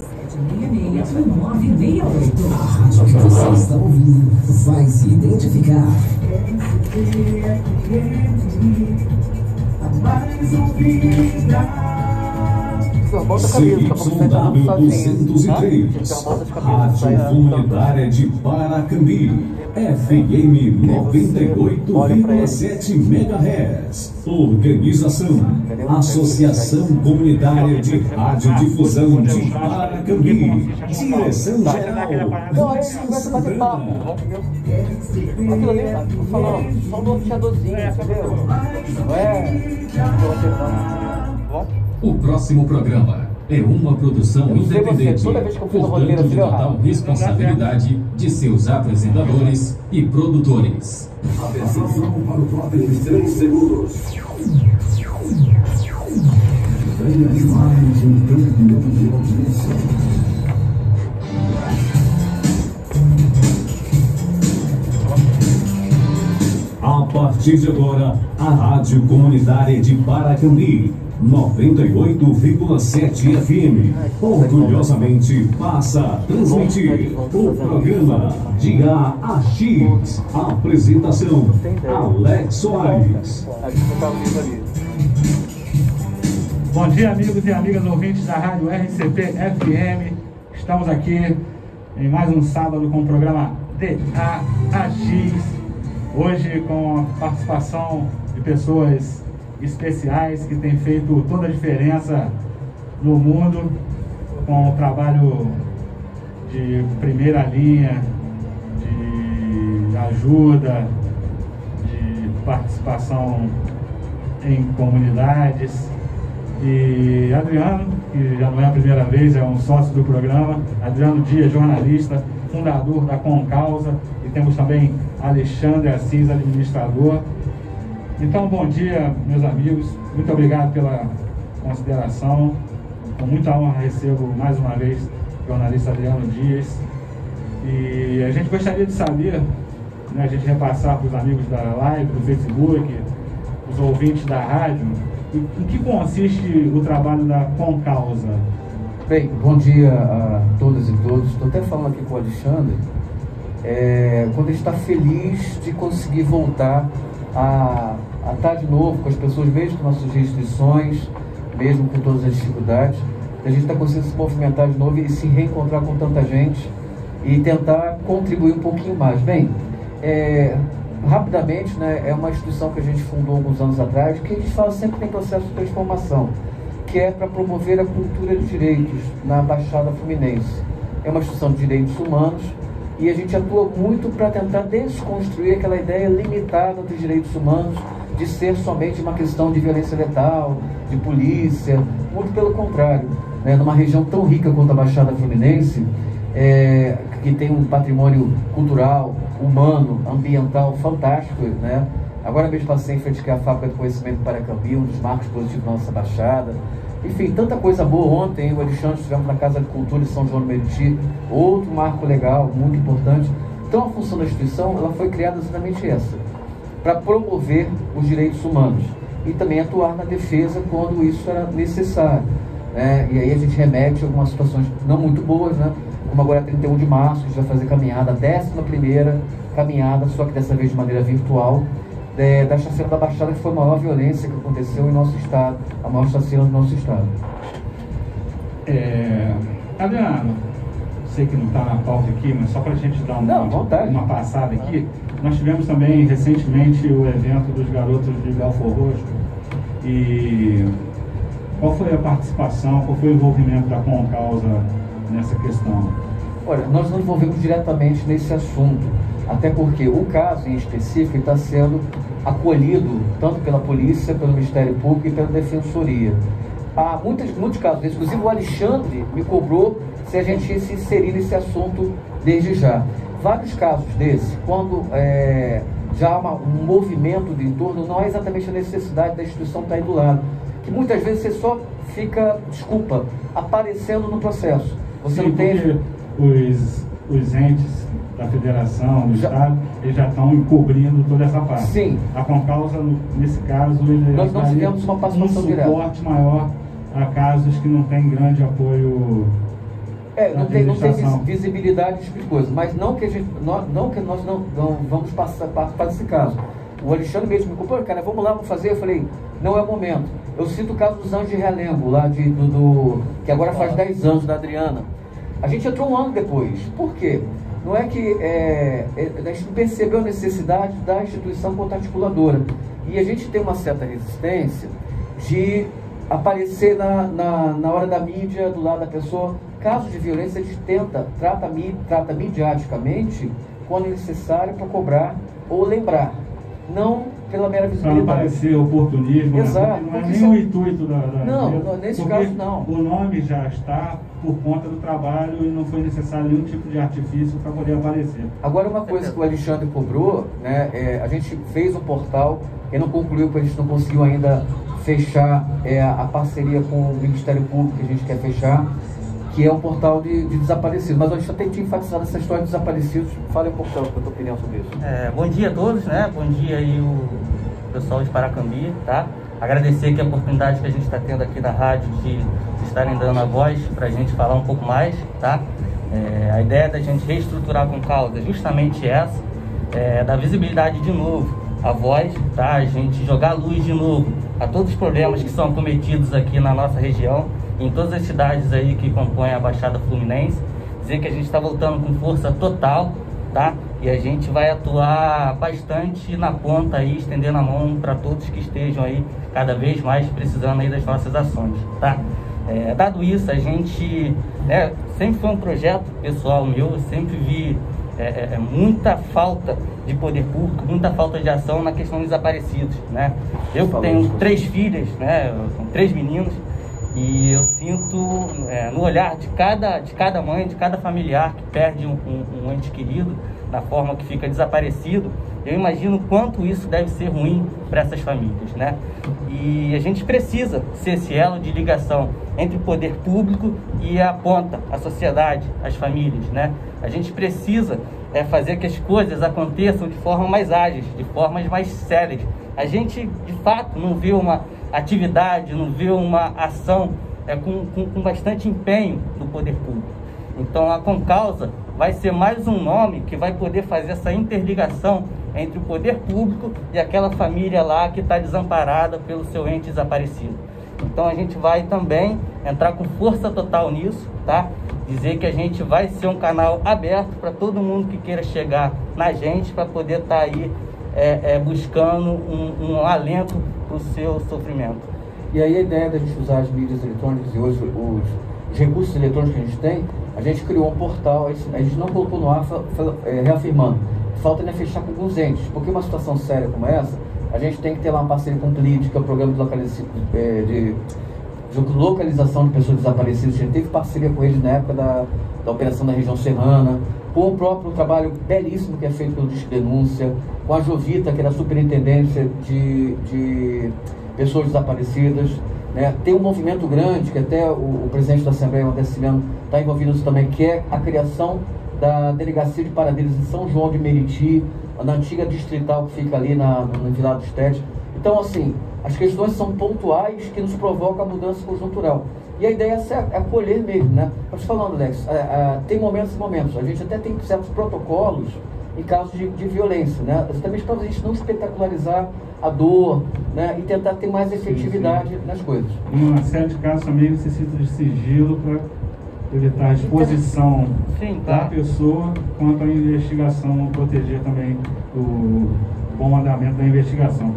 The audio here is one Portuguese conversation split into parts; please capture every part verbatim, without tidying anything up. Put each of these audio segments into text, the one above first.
sete seis seis, nove seis oito. A rádio que você está ouvindo vai se identificar. A mais ouvida. C Y W duzentos e três, Rádio Comunitária de Paracambi, F M noventa e oito vírgula sete megahertz. Organização: Associação Comunitária de Radiodifusão de Paracambi. Direção-Geral: Começa a bater papo. Aquilo ali, tô falando, só um norteadorzinho, entendeu? Não é? O próximo programa é uma produção independente, portanto de total responsabilidade de seus apresentadores e produtores. Atenção para o próximo três segundos. Venha de mais um campeão de audiência. A partir de agora, a Rádio Comunitária de Paracambi, noventa e oito vírgula sete F M, orgulhosamente passa a transmitir o programa de A a X. Apresentação: Alex Soares. Bom dia, amigos e amigas ouvintes da Rádio R C P F M. Estamos aqui em mais um sábado com o programa de A a X. Hoje com a participação de pessoas especiais que têm feito toda a diferença no mundo, com o trabalho de primeira linha, de ajuda, de participação em comunidades. E Adriano, que já não é a primeira vez, é um sócio do programa, Adriano Dias, jornalista, fundador da Concausa, e temos também Alexandre Assis, administrador. Então, bom dia, meus amigos, muito obrigado pela consideração. Com muita honra recebo mais uma vez o jornalista Adriano Dias. E a gente gostaria de saber, né, a gente repassar para os amigos da live, do Facebook, os ouvintes da rádio, em que consiste o trabalho da Concausa? Bem, bom dia a todas e todos. Estou até falando aqui com o Alexandre, é, quando a gente está feliz de conseguir voltar a, a estar de novo com as pessoas, mesmo com nossas restrições, mesmo com todas as dificuldades, a gente está conseguindo se movimentar de novo e se reencontrar com tanta gente e tentar contribuir um pouquinho mais. Bem, é, rapidamente, né, é uma instituição que a gente fundou alguns anos atrás, que a gente fala sempre que tem processo de transformação, que é para promover a cultura dos direitos na Baixada Fluminense. É uma instituição de direitos humanos e a gente atua muito para tentar desconstruir aquela ideia limitada dos direitos humanos de ser somente uma questão de violência letal, de polícia. Muito pelo contrário, né, numa região tão rica quanto a Baixada Fluminense, é, que tem um patrimônio cultural, humano, ambiental fantástico, né? Agora mesmo passei em frente à Fábrica de Conhecimento de Paracambi, um dos marcos positivos da nossa Baixada. Enfim, tanta coisa boa. Ontem o Alexandre estivemos na Casa de Cultura de São João do Meriti, outro marco legal, muito importante. Então a função da instituição, ela foi criada exatamente essa, para promover os direitos humanos e também atuar na defesa quando isso era necessário, né? E aí a gente remete a algumas situações não muito boas, né? Como agora é trinta e um de março, a gente vai fazer caminhada, a décima primeira caminhada, só que dessa vez de maneira virtual, é, da chacina da Baixada, que foi a maior violência que aconteceu em nosso estado, a maior chacina do nosso estado. É, Adriano, sei que não está na pauta aqui, mas só para a gente dar uma, não, uma passada aqui, nós tivemos também recentemente o evento dos garotos de Belfor Roxo. E qual foi a participação, qual foi o envolvimento da Concausa nessa questão? Olha, nós nos envolvemos diretamente nesse assunto, até porque o caso em específico está sendo acolhido tanto pela polícia, pelo Ministério Público e pela Defensoria. Há muitos, muitos casos, inclusive o Alexandre me cobrou se a gente ia se inserir nesse assunto desde já. Vários casos desses, quando é, já há uma, um movimento de entorno, não é exatamente a necessidade da instituição estar aí do lado, que muitas vezes você só fica, desculpa, aparecendo no processo. Você Sim, não tem... Os, os entes da federação, do já, estado, eles já estão encobrindo toda essa parte. Sim. A Concausa, nesse caso, ele nós não tivemos uma participação direta. Um suporte maior a casos que não têm grande apoio É, não tem, não tem visibilidade de tipo de coisa, mas não que, a gente, nós, não, que nós não, não vamos passar para esse caso. O Alexandre mesmo me culpou, cara, vamos lá, vamos fazer. Eu falei, não é o momento. Eu cito o caso dos Anjos de Realengo, lá de, do, do, que agora faz dez anos, da Adriana. A gente entrou um ano depois. Por quê? Não é que é, a gente percebeu a necessidade da instituição quanto articuladora. E a gente tem uma certa resistência de aparecer na, na, na hora da mídia, do lado da pessoa. Casos de violência, a gente tenta, trata, trata mediaticamente quando é necessário para cobrar ou lembrar. Não pela mera visibilidade. Para não parecer oportunismo, exato, né? Não é nem o intuito da... da não, não, nesse caso não. O nome já está por conta do trabalho e não foi necessário nenhum tipo de artifício para poder aparecer. Agora, uma coisa que o Alexandre cobrou, né, é, a gente fez um portal, e não concluiu porque a gente não conseguiu ainda fechar é, a parceria com o Ministério Público que a gente quer fechar, que é um portal de, de desaparecidos. Mas a gente tem que enfatizar essa história de desaparecidos. Fale um pouco da tua opinião sobre isso. É, bom dia a todos, né? Bom dia aí o pessoal de Paracambi, tá? Agradecer aqui a oportunidade que a gente está tendo aqui na rádio de, de estarem dando a voz para a gente falar um pouco mais, tá? É, a ideia da gente reestruturar com causa é justamente essa, é, dar visibilidade de novo, a voz, tá? A gente jogar luz de novo a todos os problemas que são cometidos aqui na nossa região, em todas as cidades aí que compõem a Baixada Fluminense. Dizer que a gente está voltando com força total, tá? E a gente vai atuar bastante na ponta aí, estendendo a mão para todos que estejam aí cada vez mais precisando aí das nossas ações, tá? É, dado isso, a gente né, sempre foi um projeto pessoal meu, eu sempre vi é, é, muita falta de poder público, muita falta de ação na questão dos desaparecidos, né? Eu tenho três filhas, né? São três meninos. E eu sinto é, no olhar de cada, de cada mãe, de cada familiar que perde um, um, um ente querido, da forma que fica desaparecido, eu imagino quanto isso deve ser ruim para essas famílias, né? E a gente precisa ser esse elo de ligação entre o poder público e a ponta, a sociedade, as famílias, né? A gente precisa é, fazer que as coisas aconteçam de forma mais ágeis, de formas mais sérias. A gente, de fato, não vê uma atividade, não vê uma ação é, com, com, com bastante empenho do poder público. Então a Concausa vai ser mais um nome que vai poder fazer essa interligação entre o poder público e aquela família lá que está desamparada pelo seu ente desaparecido. Então a gente vai também entrar com força total nisso, tá? Dizer que a gente vai ser um canal aberto para todo mundo que queira chegar na gente para poder estar tá aí é, é, buscando um, um alento para o seu sofrimento. E aí a ideia da gente usar as mídias eletrônicas e hoje os, os recursos eletrônicos que a gente tem, a gente criou um portal, a gente, a gente não colocou no ar é, reafirmando. Falta ainda fechar com alguns entes, porque uma situação séria como essa, a gente tem que ter lá uma parceria com o P L I D, que é o Programa de, localiz... de, de localização de pessoas desaparecidas. A gente teve parceria com eles na época da, da operação da região serrana, com o próprio trabalho belíssimo que é feito pelo Disque Denúncia, com a Jovita, que era a superintendência de, de pessoas desaparecidas, né? Tem um movimento grande, que até o, o presidente da Assembleia, o André Ciliano, está envolvido nisso também, que é a criação da Delegacia de Paradeiros em São João de Meriti, na antiga distrital que fica ali na, no Vila dos Tete. Então, assim, as questões são pontuais que nos provocam a mudança conjuntural. E a ideia é acolher mesmo, né? Eu te falando, Alex, é, é, tem momentos e momentos. A gente até tem certos protocolos em casos de, de violência, né? Exatamente para a gente não espetacularizar a dor, né? E tentar ter mais efetividade sim, sim. nas coisas. Em uma série de casos também necessita de sigilo para evitar a exposição sim, tá. da pessoa quanto à investigação, proteger também o bom andamento da investigação.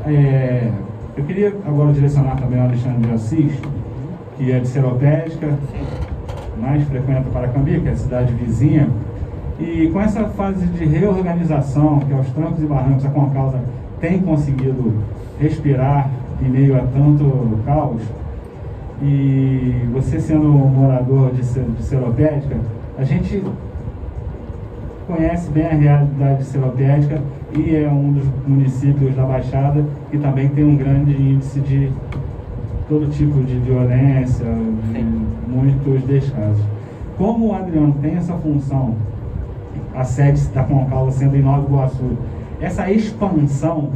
É, eu queria agora direcionar também ao Alexandre de Assis, que é de Seropédica, mais frequenta Paracambi, que é a cidade vizinha, e com essa fase de reorganização, que aos trancos e barrancos a Concausa tem conseguido respirar em meio a tanto caos, e você sendo morador de Seropédica, a gente conhece bem a realidade de Seropédica e é um dos municípios da Baixada que também tem um grande índice de todo tipo de violência, de muitos descasos. Como o Adriano tem essa função, a sede da Concausa sendo em Nova Iguaçu, essa expansão,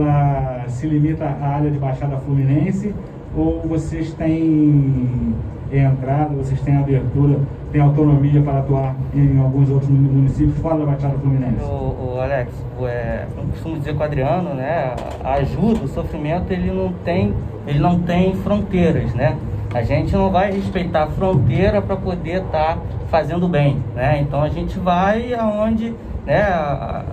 ela se limita à área de Baixada Fluminense ou vocês têm entrada, vocês têm abertura, têm autonomia para atuar em alguns outros municípios fora da Baixada Fluminense? O, o Alex, é, eu costumo dizer com o Adriano, né, a ajuda, o sofrimento, ele não tem, ele não tem fronteiras, né? A gente não vai respeitar a fronteira para poder estar tá fazendo bem, né? Então a gente vai aonde, né, a,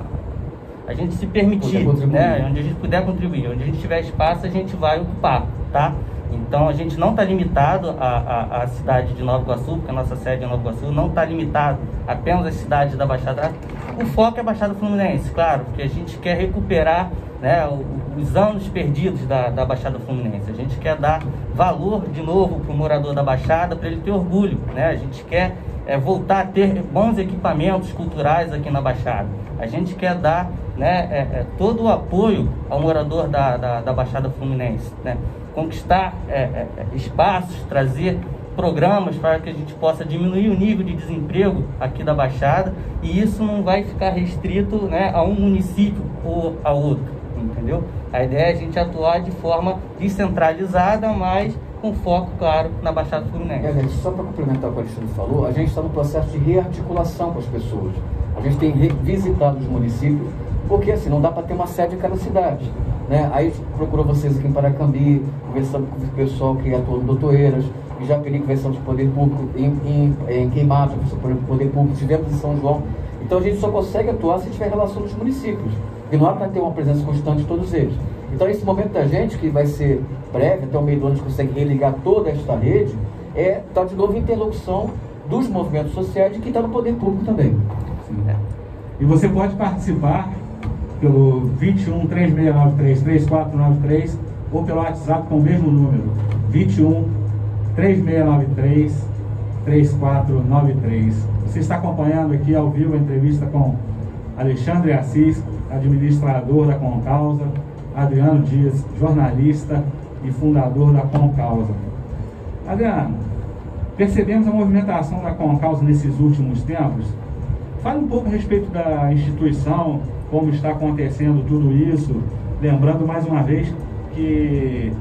a gente se permitir, né? Onde a gente puder contribuir, onde a gente tiver espaço, a gente vai ocupar, tá? Então a gente não está limitado à, à, à cidade de Nova Iguaçu, porque a nossa sede é Nova Iguaçu, não está limitado apenas às cidades da Baixada. O foco é a Baixada Fluminense, claro, porque a gente quer recuperar, né, os anos perdidos da, da Baixada Fluminense. A gente quer dar valor de novo para o morador da Baixada, para ele ter orgulho, né? A gente quer é, voltar a ter bons equipamentos culturais aqui na Baixada. A gente quer dar, né, é, é, todo o apoio ao morador da, da, da Baixada Fluminense, né? Conquistar é, é, espaços, trazer programas para que a gente possa diminuir o nível de desemprego aqui da Baixada, e isso não vai ficar restrito, né, a um município ou a outro. Entendeu? A ideia é a gente atuar de forma descentralizada, mas com foco, claro, na Baixada Fluminense. É, gente, só para complementar o que o Alexandre falou, a gente está no processo de rearticulação com as pessoas. A gente tem visitado os municípios, porque assim, não dá para ter uma sede em cada cidade, né? Aí procurou vocês aqui em Paracambi, conversando com o pessoal que atua no Doutoeiras, e já pedi conversando com o Poder Público em, em, em Queimados, com o Poder Público, tivemos em São João. Então a gente só consegue atuar se tiver relação dos municípios. E não há para ter uma presença constante de todos eles. Então, esse momento da gente, que vai ser breve, até o meio do ano a gente consegue religar toda esta rede, é estar de novo em interlocução dos movimentos sociais e que está no poder público também. Sim. E você pode participar pelo vinte e um, três seis nove três, três quatro nove três ou pelo WhatsApp com o mesmo número, vinte e um, três seis nove três, três quatro nove três. Você está acompanhando aqui ao vivo a entrevista com Alexandre Assis, administrador da Concausa, Adriano Dias, jornalista e fundador da Concausa. Adriano, percebemos a movimentação da Concausa nesses últimos tempos. Fale um pouco a respeito da instituição, como está acontecendo tudo isso, lembrando mais uma vez que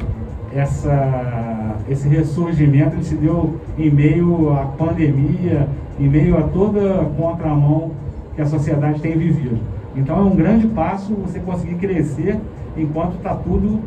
essa, esse ressurgimento ele se deu em meio à pandemia, em meio a toda a contramão que a sociedade tem vivido. Então é um grande passo você conseguir crescer enquanto está tudo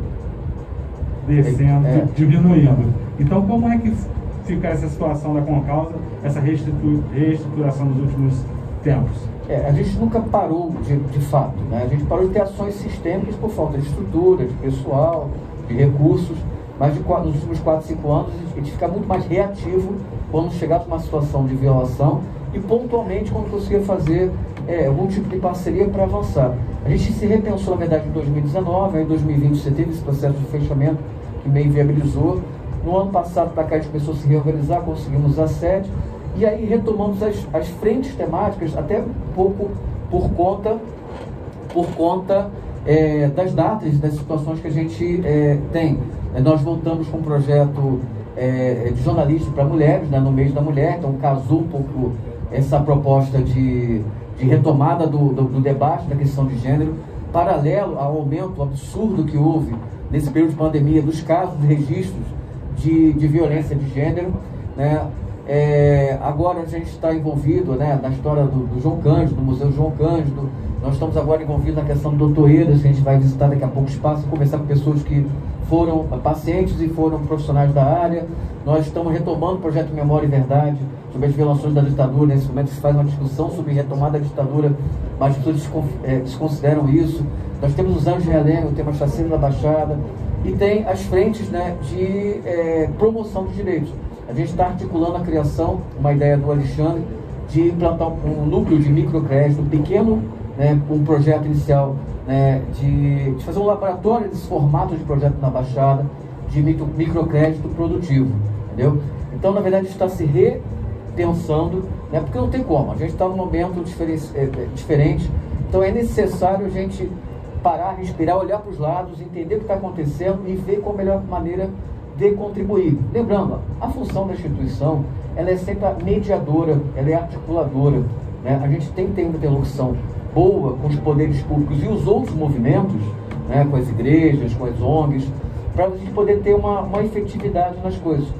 descendo, é. diminuindo. Então como é que fica essa situação da Concausa, essa reestitu reestruturação nos últimos tempos? É, a gente nunca parou de, de fato, né? A gente parou de ter ações sistêmicas por falta de estrutura, de pessoal, de recursos, mas de, nos últimos quatro, cinco anos a gente fica muito mais reativo quando chegar a uma situação de violação e pontualmente quando conseguir fazer é, algum tipo de parceria para avançar. A gente se repensou, na verdade, em dois mil e dezenove, aí em dois mil e vinte você teve esse processo de fechamento que meio viabilizou. No ano passado, para cá, a gente começou a se reorganizar, conseguimos a sede, e aí retomamos as, as frentes temáticas, até um pouco por conta, por conta é, das datas, das situações que a gente é, tem. É, nós voltamos com um projeto é, de jornalista para mulheres, né, no mês da mulher, então casou um pouco essa proposta de, de retomada do, do, do debate da questão de gênero, paralelo ao aumento absurdo que houve nesse período de pandemia dos casos, de registros de, de violência de gênero, né? É, agora a gente está envolvido, né, na história do, do João Cândido, do Museu João Cândido. Nós estamos agora envolvidos na questão do Doutoeiras, que a gente vai visitar daqui a pouco o espaço, conversar com pessoas que foram pacientes e foram profissionais da área. Nós estamos retomando o projeto Memória e Verdade sobre as violações da ditadura. Nesse momento se faz uma discussão sobre retomada da ditadura, mas as pessoas desconsideram isso. Nós temos os Anos de Realengo, temos a Chacina da Baixada e tem as frentes, né, de é, promoção dos direitos. A gente está articulando a criação, uma ideia do Alexandre, de implantar um núcleo de microcrédito, um pequeno, né, um projeto inicial, né, de, de fazer um laboratório desse formato de projeto na Baixada, de micro, microcrédito produtivo, entendeu? Então, na verdade, está se repensando, né, porque não tem como, a gente está num momento diferen, é, diferente, então é necessário a gente parar, respirar, olhar para os lados, entender o que está acontecendo e ver qual a melhor maneira de contribuir. Lembrando, a função da instituição, ela é sempre a mediadora, ela é articuladora, né? A gente tem que ter uma interlocução boa com os poderes públicos e os outros movimentos, né, com as igrejas, com as O N Gs, para a gente poder ter uma, uma efetividade nas coisas.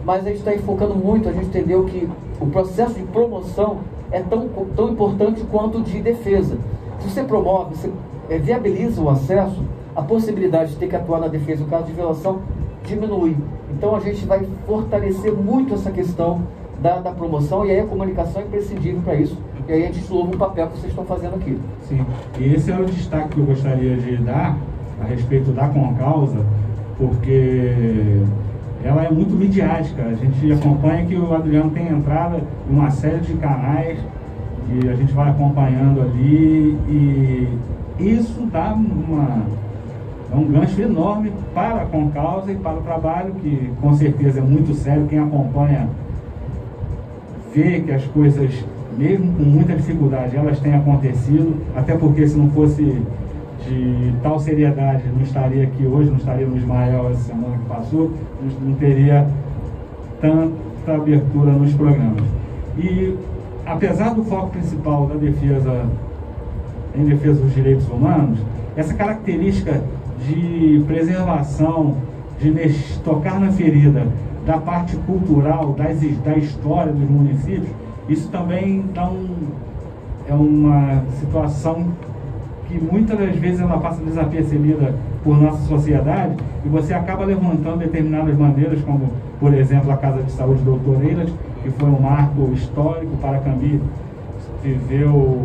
mas a gente está enfocando muito, a gente entendeu que o processo de promoção é tão, tão importante quanto o de defesa. Se você promove, você é, viabiliza o acesso, a possibilidade de ter que atuar na defesa no caso de violação diminui. Então a gente vai fortalecer muito essa questão da, da promoção, e aí a comunicação é imprescindível para isso. E aí a gente louva o papel que vocês estão fazendo aqui. Sim, e esse é o destaque que eu gostaria de dar a respeito da Concausa, porque ela é muito midiática. A gente acompanha que o Adriano tem entrada em uma série de canais e a gente vai acompanhando ali, e isso dá uma, é um gancho enorme para a Concausa e para o trabalho, que com certeza é muito sério. Quem acompanha vê que as coisas, mesmo com muita dificuldade, elas têm acontecido, até porque se não fosse de tal seriedade, não estaria aqui hoje, não estaria no Ismael essa semana que passou, não teria tanta abertura nos programas. E apesar do foco principal da defesa, em defesa dos direitos humanos, essa característica de preservação, de tocar na ferida da parte cultural, das, da história dos municípios, isso também dá um, é uma situação que muitas das vezes ela passa desapercebida por nossa sociedade, e você acaba levantando determinadas bandeiras, como, por exemplo, a Casa de Saúde doutor Eiras, que foi um marco histórico. Paracambi viveu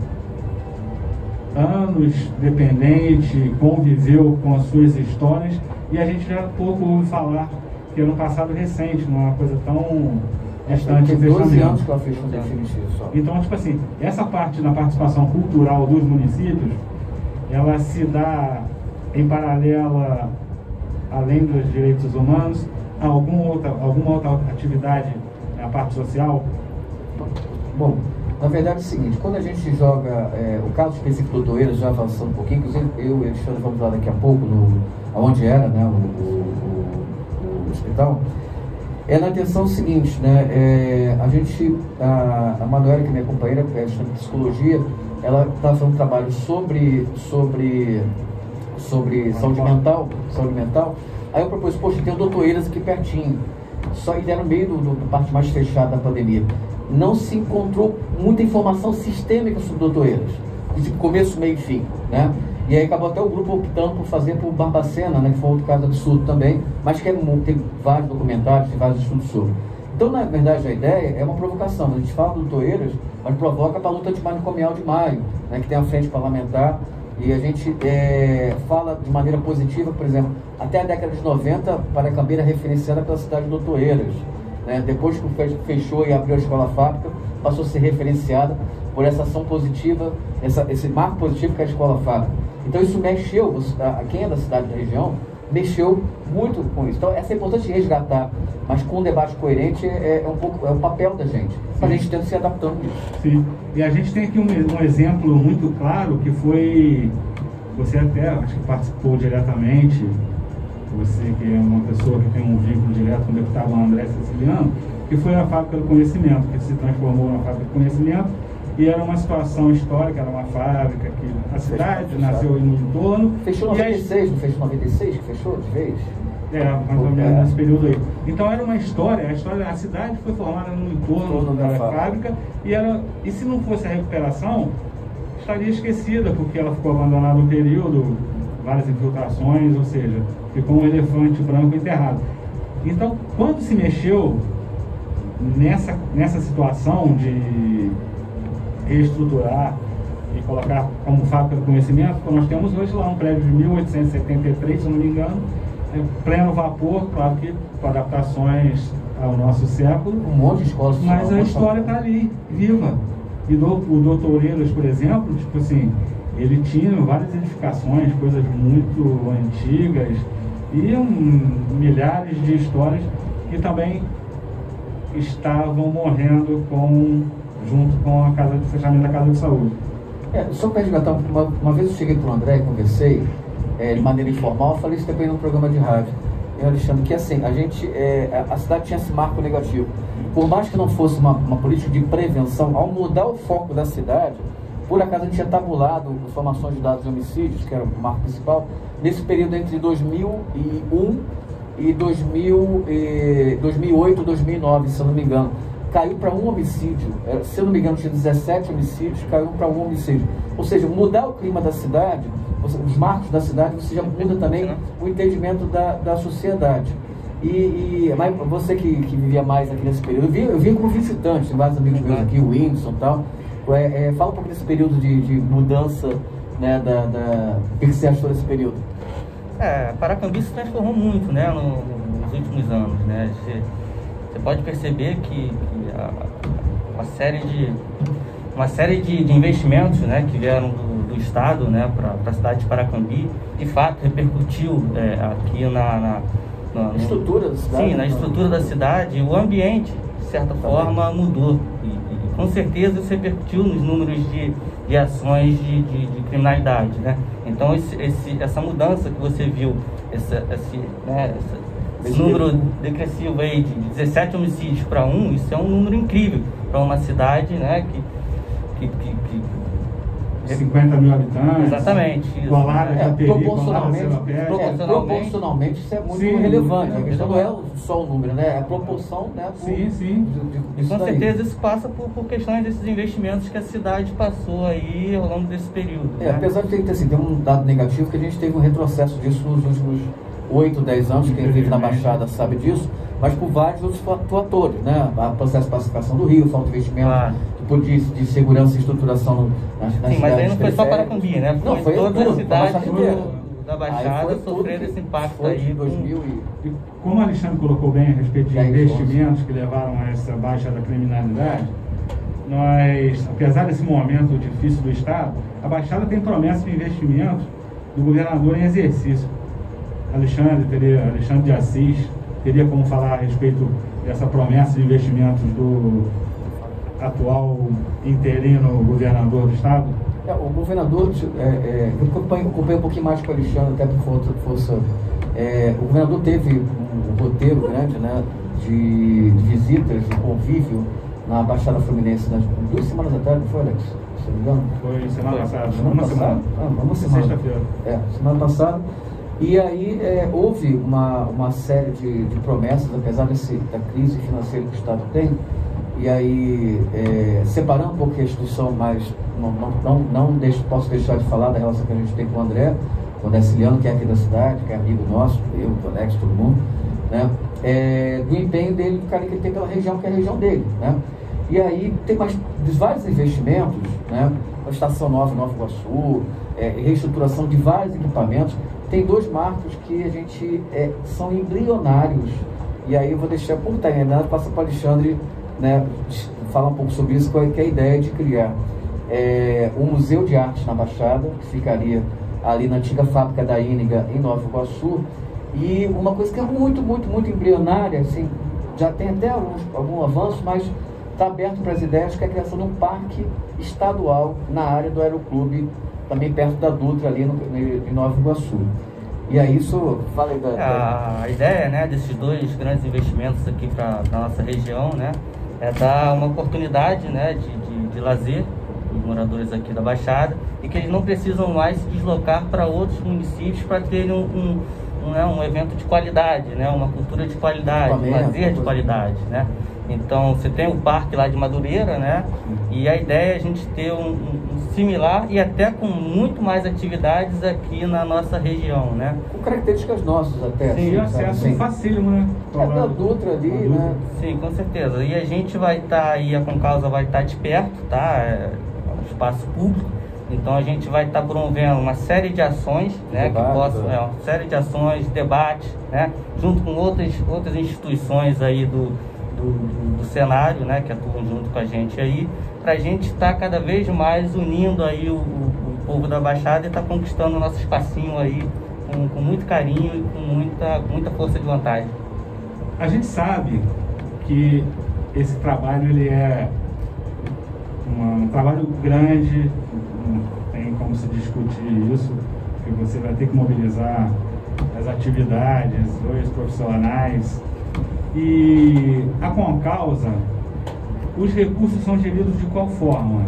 anos dependente, conviveu com as suas histórias, e a gente já pouco ouve falar que é no passado recente, não é uma coisa tão distante. Tem doze anos que ela fechou definitivo só. Então, tipo assim, essa parte da participação cultural dos municípios, ela se dá em paralela, além dos direitos humanos, a alguma outra, alguma outra atividade na parte social? Bom, na verdade é o seguinte, quando a gente joga é, o caso específico do Doeiras, já avançando um pouquinho, inclusive eu e o Alexandre vamos lá daqui a pouco, no, onde era, né, o, o, o, o hospital, é na atenção seguinte, né, é, a gente, a, a Manuela, que é minha companheira, é estudante de psicologia, ela está fazendo um trabalho sobre, sobre, sobre saúde mental, saúde mental. Aí eu propus, poxa, tem o doutor Eiras aqui pertinho, só ideia no meio do, do, da parte mais fechada da pandemia. Não se encontrou muita informação sistêmica sobre o doutor Eiras, de começo, meio e fim, né? E aí acabou até o grupo optando por fazer por Barbacena, né, que foi outro caso absurdo também, mas que é, tem vários documentários, tem vários estudos sobre. Então, na verdade, a ideia é uma provocação. A gente fala do doutor Eiras, mas provoca para a luta antimanicomial de maio, né, que tem a frente parlamentar, e a gente é, fala de maneira positiva, por exemplo, até a década de noventa, Paracambi era referenciada pela cidade de doutor Eiras, né? Depois que fechou e abriu a escola fábrica, passou a ser referenciada por essa ação positiva, essa, esse marco positivo que é a escola fábrica. Então isso mexeu, a, quem é da cidade da região, mexeu muito com isso. Então essa é importante resgatar, mas com um debate coerente é, é um pouco, é o papel da gente. A gente tenta se adaptando nisso. Sim, e a gente tem aqui um, um exemplo muito claro, que foi, você até acho que participou diretamente, você que é uma pessoa que tem um vínculo direto com o deputado André Siciliano, que foi a Fábrica do Conhecimento, que se transformou na Fábrica do Conhecimento, e era uma situação histórica, era uma fábrica que a cidade fechou, nasceu no entorno. Fechou em noventa e seis, não fechou em noventa e seis que fechou de vez? É, mais ou menos nesse período aí. Então era uma história, a história, a cidade foi formada no entorno da, da fábrica, fábrica e, era, e se não fosse a recuperação, estaria esquecida, porque ela ficou abandonada um período, várias infiltrações, ou seja, ficou um elefante branco enterrado. Então, quando se mexeu nessa, nessa situação de reestruturar e colocar como fábrica do conhecimento, nós temos hoje lá um prédio de mil oitocentos e setenta e três, se não me engano, é pleno vapor, claro que com adaptações ao nosso século. Um monte de escolas. Mas a história está ali, viva. E do, o doutor Eiras, por exemplo, tipo assim, ele tinha várias edificações, coisas muito antigas, e um, milhares de histórias que também estavam morrendo com, junto com a casa de fechamento da Casa de Saúde. É, só para resgatar, uma, uma vez eu cheguei para o André, conversei é, de maneira informal, eu falei isso também no programa de rádio, e Alexandre, que assim, a gente, é, a cidade tinha esse marco negativo. Por mais que não fosse uma, uma política de prevenção, ao mudar o foco da cidade, por acaso a gente tinha tabulado informações de dados de homicídios, que era o marco principal, nesse período entre dois mil e um e dois mil, eh, dois mil e oito, dois mil e nove, se eu não me engano, caiu para um homicídio. Se eu não me engano, tinha dezessete homicídios, caiu para um homicídio. Ou seja, mudar o clima da cidade, os marcos da cidade, você já muda também o entendimento da, da sociedade. E, e mas você que, que vivia mais aqui nesse período, eu vim, eu vim como visitante, tem vários amigos meus aqui, o Whindersson e tal. É, é, fala um pouco desse período de, de mudança, né, da, da... o que você achou desse período? É, Paracambi se transformou muito, né, no, nos últimos anos, né? Você, você pode perceber que, que a, uma série de uma série de, de investimentos, né, que vieram do, do estado, né, para a cidade de Paracambi, de fato repercutiu é, aqui na, na, na no, estrutura da cidade. Sim, na estrutura da cidade, o ambiente de certa Também. forma mudou e, e com certeza isso repercutiu nos números de, de ações de, de, de criminalidade, né? Então esse, esse, essa mudança que você viu, essa, esse, né, essa, esse número decressivo aí de dezessete homicídios para um, isso é um número incrível para uma cidade, né, que Que, que, que... cinquenta mil habitantes. Exatamente. Colara, é, Japeri, proporcionalmente, Colara, é, proporcionalmente isso é muito sim, relevante. É, a questão não é só o número, né? É a proporção, né? Por, sim, sim. De, de, e com daí. certeza isso passa por, por questões desses investimentos que a cidade passou aí ao longo desse período. É, né? apesar de ter, assim, ter um dado negativo, que a gente teve um retrocesso disso nos últimos oito, dez anos, quem vive na Baixada sabe disso, mas por vários outros fatores, né? O processo de pacificação do Rio, falta de investimento, claro. de, de segurança e estruturação no, nas, nas Sim, mas aí não foi só Paracambi, né? Foi, não, foi toda tudo, a cidade do, da Baixada sofrendo esse impacto aí. dois mil e... Como o Alexandre colocou bem a respeito de investimentos que levaram a essa baixa da criminalidade, nós, apesar desse momento difícil do Estado, a Baixada tem promessa de investimento do governador em exercício. Alexandre, teria, Alexandre de Assis teria como falar a respeito dessa promessa de investimentos do atual interino governador do Estado? É, o governador, é, é, eu acompanhei, acompanhei um pouquinho mais com o Alexandre, até por força. É, o governador teve um, um roteiro grande, né, de, de visitas, de convívio na Baixada Fluminense, nas duas semanas atrás, não foi, Alex? Se não me engano? Foi semana passada. Semana uma passada? semana. Ah, uma semana. Sexta-feira. É, semana passada. E aí é, houve uma, uma série de, de promessas, apesar desse, da crise financeira que o Estado tem, e aí é, separando um pouco a instituição, mas não, não, não, não deixo, posso deixar de falar da relação que a gente tem com o André, com o Deciliano, que é aqui da cidade, que é amigo nosso, eu, o Alex, todo mundo, né? É, do empenho dele, do carinho que ele tem pela região, que é a região dele, né? E aí tem mais vários investimentos, né? A Estação Nova em Nova Iguaçu, é, reestruturação de vários equipamentos. Tem dois marcos que a gente é, são embrionários. E aí eu vou deixar por terminar, passa para o Alexandre, né, falar um pouco sobre isso, qual é, que é a ideia de criar é, um museu de arte na Baixada, que ficaria ali na antiga fábrica da Íniga, em Nova Iguaçu. E uma coisa que é muito, muito, muito embrionária, assim, já tem até alguns, algum avanço, mas está aberto para as ideias, que é a criação de um parque estadual na área do Aeroclube, também perto da Dutra, ali no, em Nova Iguaçu. E aí isso, fala aí da... A, a ideia, né, desses dois grandes investimentos aqui para a nossa região, né, é dar uma oportunidade, né, de, de, de lazer para os moradores aqui da Baixada, e que eles não precisam mais se deslocar para outros municípios para terem um, um, um, né, um evento de qualidade, né, uma cultura de qualidade, um lazer de qualidade, né. Então, você tem o parque lá de Madureira, né? E a ideia é a gente ter um, um similar e até com muito mais atividades aqui na nossa região, né? Com características nossas até. Sim, e acesso facílimo, né? É da Dutra ali, Dutra. né? Sim, com certeza. E a gente vai estar tá aí, a Concausa vai estar tá de perto, tá? É um espaço público. Então a gente vai estar tá promovendo uma série de ações, né? Debate, que possam, é, uma série de ações, debates, né? Junto com outras, outras instituições aí do Do, do, do cenário, né, que atuam junto com a gente aí, para a gente estar tá cada vez mais unindo aí o, o, o povo da Baixada e estar tá conquistando o nosso espacinho aí com, com muito carinho e com muita, muita força de vontade. A gente sabe que esse trabalho ele é uma, um trabalho grande, não tem como se discutir isso, porque você vai ter que mobilizar as atividades, os profissionais. E a Concausa, os recursos são geridos de qual forma?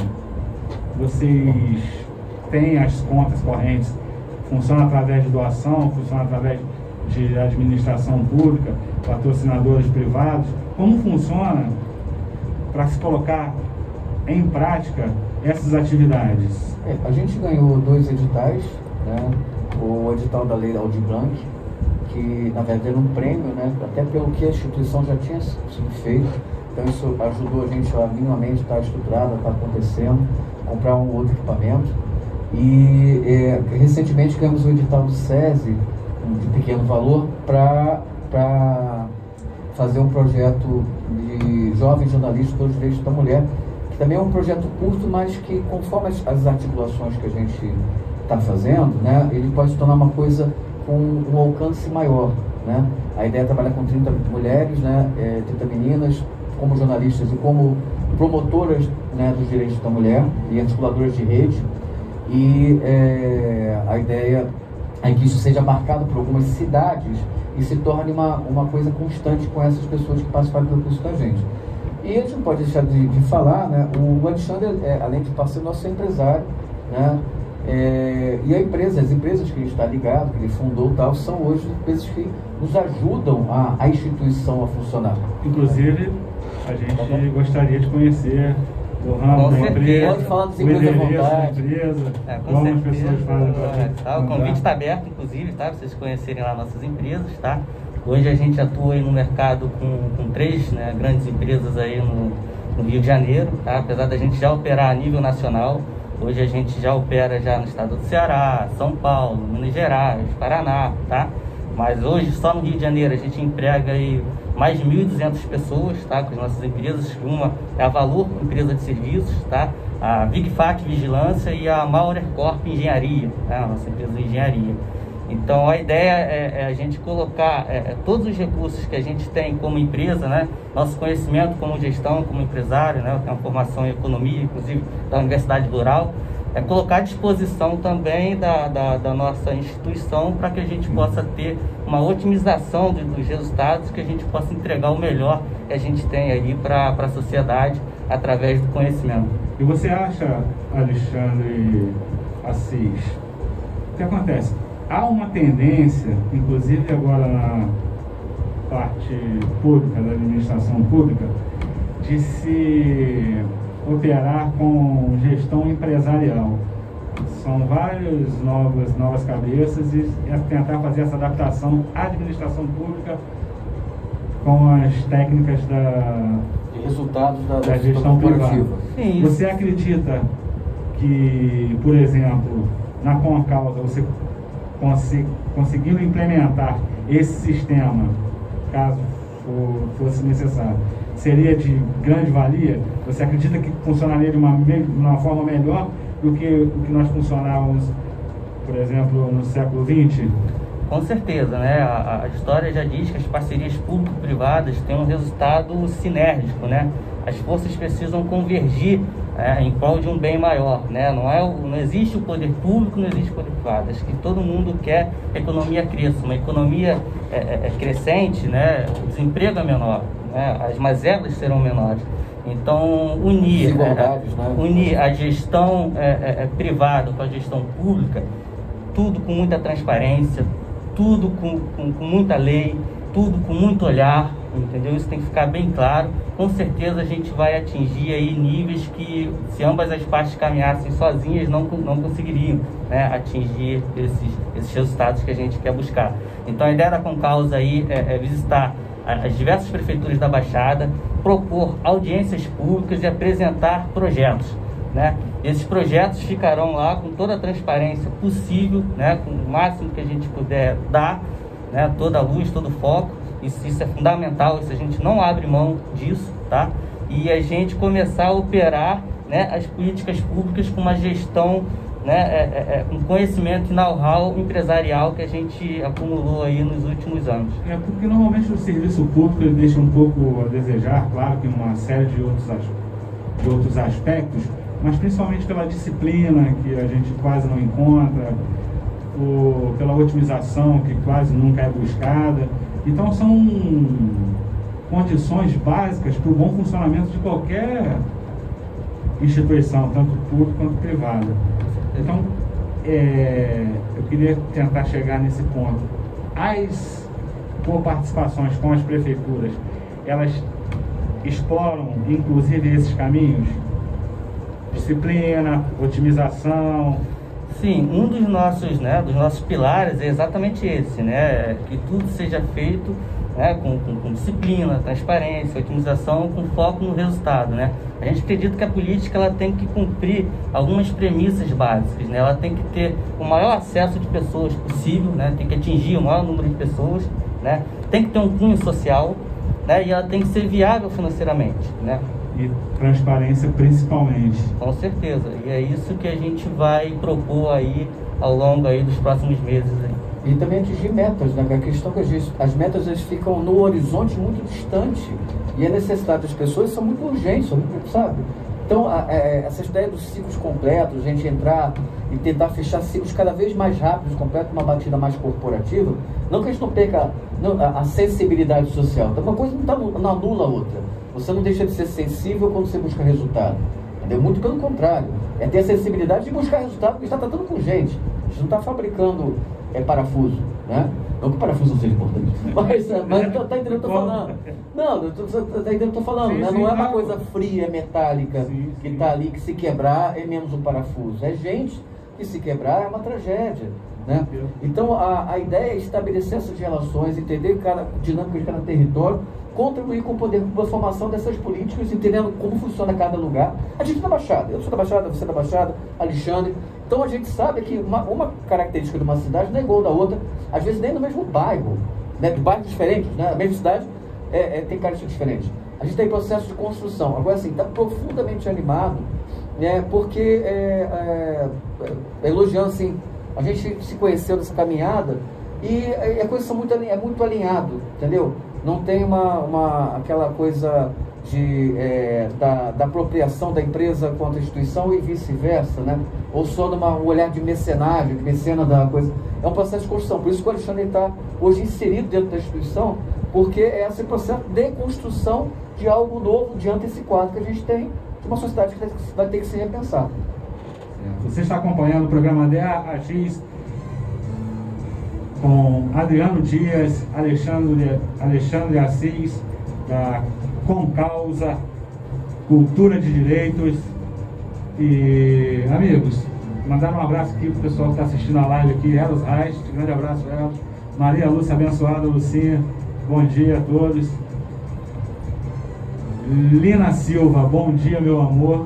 Vocês têm as contas correntes, funciona através de doação, funciona através de administração pública, patrocinadores privados. Como funciona para se colocar em prática essas atividades? É, a gente ganhou dois editais, né? O edital da Lei Aldir Blanc, que na verdade era um prêmio, né? Até pelo que a instituição já tinha sido feito. Então isso ajudou a gente a minimamente estar estruturada, estar acontecendo, comprar um outro equipamento. E é, recentemente ganhamos o edital do SESI, de pequeno valor, para fazer um projeto de jovens jornalistas pelos direitos da mulher, que também é um projeto curto, mas que conforme as, as articulações que a gente está fazendo, né, ele pode se tornar uma coisa com um alcance maior, né? A ideia é trabalhar com trinta mulheres, né, é, trinta meninas, como jornalistas e como promotoras, né, dos direitos da mulher e articuladoras de rede. E é, a ideia é que isso seja marcado por algumas cidades e se torne uma, uma coisa constante com essas pessoas que participaram do curso da gente. E a gente não pode deixar de, de falar, né, o Alexandre, é, além de parceiro, nosso empresário, né, é, e a empresa, as empresas que ele está ligado, que ele fundou tal, são hoje empresas que nos ajudam a, a instituição a funcionar. Inclusive, a gente gostaria de conhecer o ramo da empresa, pode falar das o empresas à endereço da vontade. empresa, É, com como as certeza. pessoas fazem para É, tá, o convite está aberto, inclusive, tá? Para vocês conhecerem lá nossas empresas, tá? Hoje a gente atua aí no mercado com, com três, né, grandes empresas aí no, no Rio de Janeiro, tá? Apesar da gente já operar a nível nacional, hoje a gente já opera já no estado do Ceará, São Paulo, Minas Gerais, Paraná, tá? Mas hoje só no Rio de Janeiro a gente emprega aí mais de mil e duzentas pessoas, tá? Com as nossas empresas. Uma é a Valor, empresa de serviços, tá? A VigFac Vigilância e a Maurer Corp Engenharia, tá? A nossa empresa de engenharia. Então a ideia é, é a gente colocar é, todos os recursos que a gente tem como empresa, né? Nosso conhecimento como gestão, como empresário, né? Eu tenho uma formação em economia, inclusive da Universidade Rural, é colocar à disposição também da, da, da nossa instituição para que a gente possa ter uma otimização dos, dos resultados, que a gente possa entregar o melhor que a gente tem aí para a sociedade através do conhecimento. E você acha, Alexandre Assis, o que acontece? Há uma tendência, inclusive agora na parte pública, da administração pública, de se operar com gestão empresarial. São várias novas, novas cabeças e é tentar fazer essa adaptação à administração pública com as técnicas da, De resultados da, da gestão privada. Sim. Você acredita que, por exemplo, na Concausa, você consi conseguindo implementar esse sistema, caso for, fosse necessário, seria de grande valia? Você acredita que funcionaria de uma, de uma forma melhor do que o que nós funcionávamos, por exemplo, no século vinte? Com certeza, né? A, a história já diz que as parcerias público-privadas têm um resultado sinérgico, né? As forças precisam convergir é, em prol de um bem maior, né? Não, é, não existe o poder público, não existe o poder privado. Acho que todo mundo quer que a economia cresça. Uma economia é, é, crescente, né? O desemprego é menor, né? As mazelas serão menores. Então, unir, é, né? unir a gestão é, é, é, privada com a gestão pública, tudo com muita transparência, tudo com, com, com muita lei, tudo com muito olhar, entendeu? Isso tem que ficar bem claro. Com certeza a gente vai atingir aí níveis que, se ambas as partes caminhassem sozinhas, não, não conseguiriam, né, atingir esses, esses resultados que a gente quer buscar. Então a ideia da Concausa aí é, é visitar as diversas prefeituras da Baixada, propor audiências públicas e apresentar projetos, né? Esses projetos ficarão lá com toda a transparência possível, né? Com o máximo que a gente puder dar, né? Toda a luz, todo o foco. Isso, isso é fundamental, isso a gente não abre mão disso, tá? E a gente começar a operar, né, as políticas públicas com uma gestão, né, é, é, um conhecimento e know-how empresarial que a gente acumulou aí nos últimos anos. É porque normalmente o serviço público ele deixa um pouco a desejar, claro que uma série de outros, de outros aspectos, mas principalmente pela disciplina que a gente quase não encontra, por, pela otimização que quase nunca é buscada. Então são condições básicas para o bom funcionamento de qualquer instituição, tanto pública quanto privada. Então, é, eu queria tentar chegar nesse ponto. as coparticipações com as prefeituras, elas exploram inclusive esses caminhos? Disciplina, otimização. Sim, um dos nossos, né, dos nossos pilares é exatamente esse, né, que tudo seja feito, né, com, com, com disciplina, transparência, otimização, com foco no resultado, né. A gente acredita que a política ela tem que cumprir algumas premissas básicas, né, ela tem que ter o maior acesso de pessoas possível, né, tem que atingir o maior número de pessoas, né, tem que ter um cunho social, né, e ela tem que ser viável financeiramente, né. E transparência principalmente. Com certeza. E é isso que a gente vai propor aí ao longo aí dos próximos meses. Aí. E também atingir metas, né? A questão que as, as metas elas ficam no horizonte muito distante. E a necessidade das pessoas são muito urgentes, são muito, sabe? Então, a, a, essa ideia dos ciclos completos, a gente entrar e tentar fechar ciclos cada vez mais rápidos, completos, uma batida mais corporativa, não que a gente não perca não, a, a sensibilidade social. Então, uma coisa não, tá, não anula a outra. Você não deixa de ser sensível quando você busca resultado. Entendeu? Muito pelo contrário. É ter a sensibilidade de buscar resultado, porque está tratando com gente. A gente não está fabricando é, parafuso, né? Não que o parafuso não seja importante. Mas, mas tá, tá entendendo o que eu tô falando? Não, tá entendendo o que eu tô falando, sim, né? sim, Não é uma não. coisa fria, metálica, sim, que está ali, que se quebrar é menos um parafuso. É gente que se quebrar é uma tragédia. Né? Então a, a ideia é estabelecer essas relações, entender cada dinâmica de cada território, contribuir com o poder, com a formação dessas políticas, entendendo como funciona cada lugar. A gente da Baixada, eu sou da Baixada, você é da Baixada, Alexandre. Então a gente sabe que uma, uma característica de uma cidade não é igual da outra, às vezes nem no mesmo bairro, né? De bairros diferentes, né? A mesma cidade é, é, tem características diferentes. A gente está em processo de construção. Agora assim, está profundamente animado, né? Porque é, é, é, elogiando assim, a gente se conheceu nessa caminhada e a coisa muito, é muito alinhado, entendeu? Não tem uma, uma, aquela coisa de, é, da, da apropriação da empresa contra a instituição e vice-versa, né? Ou só numa, um olhar de mecenagem, de mecena da coisa. É um processo de construção. Por isso que o Alexandre está hoje inserido dentro da instituição, porque é esse processo de construção de algo novo diante desse quadro que a gente tem, de uma sociedade que vai ter que se repensar. Você está acompanhando o programa D A Agis com Adriano Dias, Alexandre, Alexandre Assis, da Concausa, Cultura de Direitos. E, amigos, mandar um abraço aqui para o pessoal que está assistindo a live aqui, Eros Reis, grande abraço, Eros. Maria Lúcia abençoada, Lucinha, bom dia a todos. Lina Silva, bom dia, meu amor.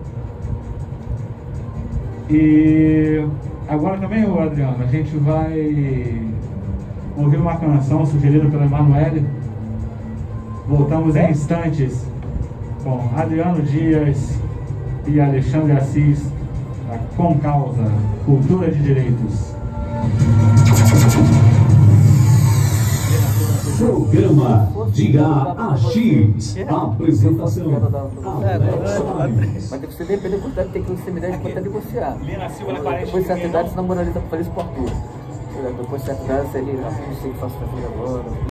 E agora também, Adriano, a gente vai ouvir uma canção sugerida pela Emanuele. Voltamos em instantes com Adriano Dias e Alexandre Assis, da Concausa, Cultura de Direitos. Programa Diga A X. Apresentação Alex Soares. Mas tem que ser depender da quantidade, tem que ser me dar de negociar. Lina Silva, ela parece depois de certa idade, você não moraliza para fazer isso por tudo. Depois de certa idade, você não sei o que faço para fazer agora.